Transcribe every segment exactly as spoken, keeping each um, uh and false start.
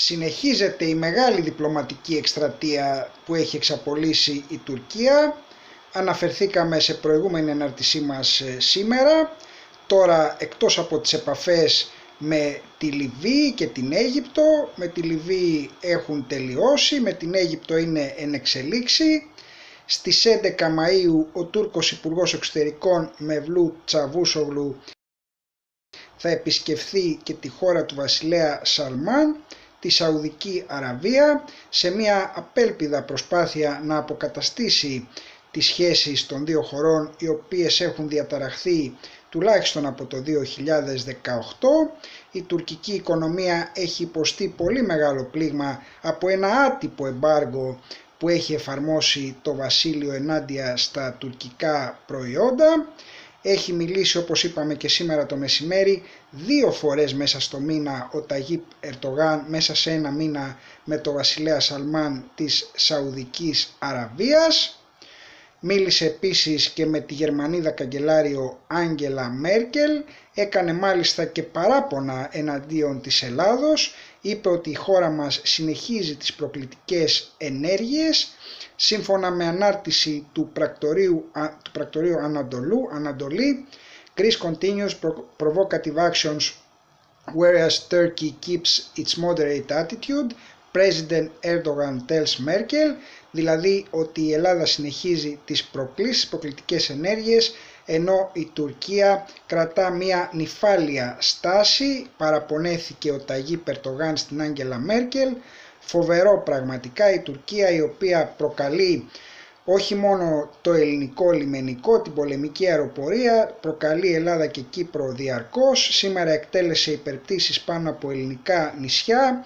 Συνεχίζεται η μεγάλη διπλωματική εκστρατεία που έχει εξαπολύσει η Τουρκία. Αναφερθήκαμε σε προηγούμενη ανάρτησή μας σήμερα. Τώρα, εκτός από τις επαφές με τη Λιβύη και την Αίγυπτο, με τη Λιβύη έχουν τελειώσει, με την Αίγυπτο είναι εν εξελίξη. Στις έντεκα Μαΐου ο Τούρκος Υπουργός Εξωτερικών Μευλού Τσαβούσογλου θα επισκεφθεί και τη χώρα του βασιλέα Σαλμάν, τη Σαουδική Αραβία, σε μια απέλπιδα προσπάθεια να αποκαταστήσει τις σχέσεις των δύο χωρών, οι οποίες έχουν διαταραχθεί τουλάχιστον από το δύο χιλιάδες δεκαοκτώ. Η τουρκική οικονομία έχει υποστεί πολύ μεγάλο πλήγμα από ένα άτυπο εμπάργο που έχει εφαρμόσει το βασίλειο ενάντια στα τουρκικά προϊόντα. Έχει μιλήσει, όπως είπαμε και σήμερα το μεσημέρι, δύο φορές μέσα στο μήνα ο Ταγίπ Ερντογάν, μέσα σε ένα μήνα, με το βασιλέα Σαλμάν της Σαουδικής Αραβίας. Μίλησε επίσης και με τη Γερμανίδα καγκελάριο Άγγελα Μέρκελ, έκανε μάλιστα και παράπονα εναντίον της Ελλάδος, είπε ότι η χώρα μας συνεχίζει τις προκλητικές ενέργειες. Σύμφωνα με ανάρτηση του πρακτορείου, του πρακτορείου Ανατολού, Ανατολή, Greece continues provocative actions whereas Turkey keeps its moderate attitude, President Erdogan tells Merkel, δηλαδή ότι η Ελλάδα συνεχίζει τις προκλήσεις, προκλητικές ενέργειες, ενώ η Τουρκία κρατά μια νηφάλια στάση, παραπονέθηκε ο Ταγίπ Ερντογάν στην Άγγελα Μέρκελ. Φοβερό πραγματικά, η Τουρκία, η οποία προκαλεί όχι μόνο το ελληνικό λιμενικό, την πολεμική αεροπορία, προκαλεί Ελλάδα και Κύπρο διαρκώς. Σήμερα εκτέλεσε υπερπτήσεις πάνω από ελληνικά νησιά,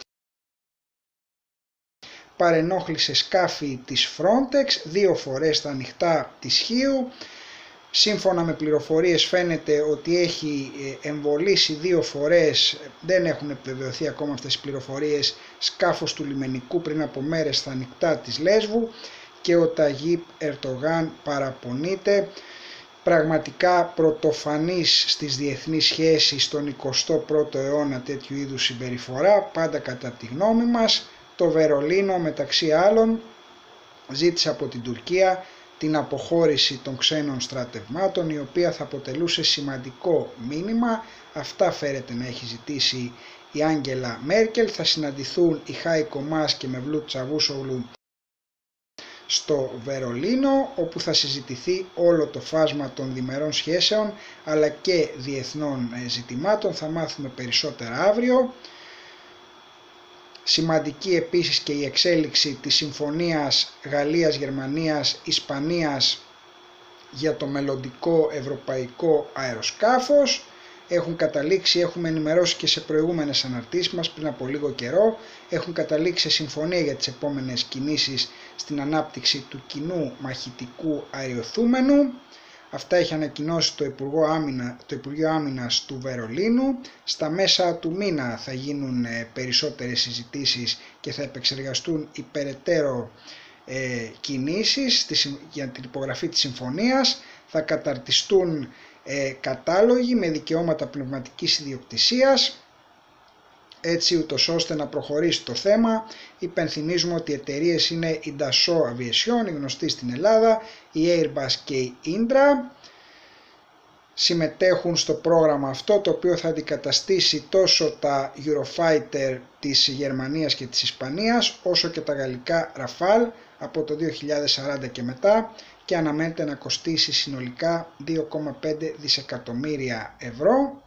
παρενόχλησε σκάφη της Frontex δύο φορές στα ανοιχτά της Χίου. Σύμφωνα με πληροφορίες φαίνεται ότι έχει εμβολήσει δύο φορές, δεν έχουν επιβεβαιωθεί ακόμα αυτές οι πληροφορίες, σκάφος του λιμενικού πριν από μέρες στα ανοιχτά της Λέσβου, και ο Ταγίπ Ερντογάν παραπονείται. Πραγματικά πρωτοφανής στις διεθνείς σχέσεις στον εικοστό πρώτο αιώνα τέτοιου είδους συμπεριφορά, πάντα κατά τη γνώμη μας. Το Βερολίνο, μεταξύ άλλων, ζήτησε από την Τουρκία την αποχώρηση των ξένων στρατευμάτων, η οποία θα αποτελούσε σημαντικό μήνυμα. Αυτά φέρεται να έχει ζητήσει η Άγγελα Μέρκελ. Θα συναντηθούν οι Χάικο Μάς και Μευλού Τσαβούσογλου στο Βερολίνο, όπου θα συζητηθεί όλο το φάσμα των διμερών σχέσεων αλλά και διεθνών ζητημάτων. Θα μάθουμε περισσότερα αύριο. Σημαντική επίσης και η εξέλιξη της συμφωνίας Γαλλίας-Γερμανίας-Ισπανίας για το μελλοντικό ευρωπαϊκό αεροσκάφος. Έχουν καταλήξει, έχουμε ενημερώσει και σε προηγούμενες αναρτήσεις μας πριν από λίγο καιρό, έχουν καταλήξει σε συμφωνία για τις επόμενες κινήσεις στην ανάπτυξη του κοινού μαχητικού αεροθούμενου. Αυτά έχει ανακοινώσει το, Υπουργό Άμυνα, το Υπουργείο Άμυνας του Βερολίνου. Στα μέσα του μήνα θα γίνουν περισσότερες συζητήσεις και θα επεξεργαστούν οι περαιτέρω ε, κινήσεις για την υπογραφή της συμφωνίας. Θα καταρτιστούν ε, κατάλογοι με δικαιώματα πνευματικής ιδιοκτησίας, έτσι ούτως ώστε να προχωρήσει το θέμα. Υπενθυμίζουμε ότι οι εταιρείες είναι η Dassault Aviation, η γνωστή στην Ελλάδα, η Airbus και η Indra. Συμμετέχουν στο πρόγραμμα αυτό, το οποίο θα αντικαταστήσει τόσο τα Eurofighter της Γερμανίας και της Ισπανίας, όσο και τα γαλλικά Rafale από το δύο χιλιάδες σαράντα και μετά, και αναμένεται να κοστίσει συνολικά δύο κόμμα πέντε δισεκατομμύρια ευρώ.